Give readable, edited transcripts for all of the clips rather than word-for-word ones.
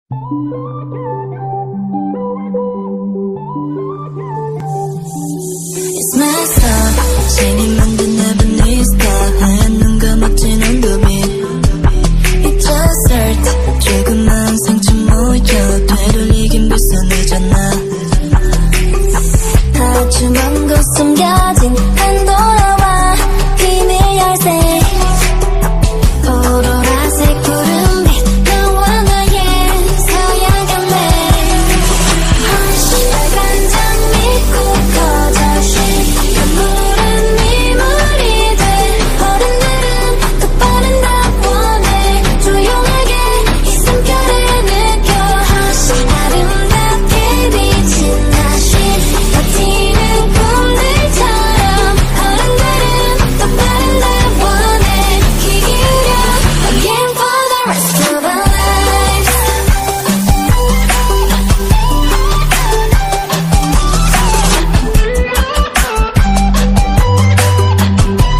It's messed up 신이 만든 에베니스타 하얀 눈과 멋진 언급이 It just hurt 조그만 상처 모여 되돌리긴 벌써 늦었나 아주 먼 곳 숨겨진 안 돌아와 비밀 열쇠 오로라색 구름빛 너와 나의 서양한 내 빨간 장 믿고 거저시 눈물은 미물이 돼 어른들은 더 빠른 답 원해 조용하게 이 숨결을 느껴 아름답게 비친 다시 버티는 꿈들처럼 어른들은 더 빠른 답 원해 귀 기울여 again for the rest of our lives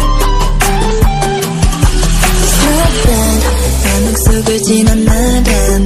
Stop that 밤 속을 지난 나람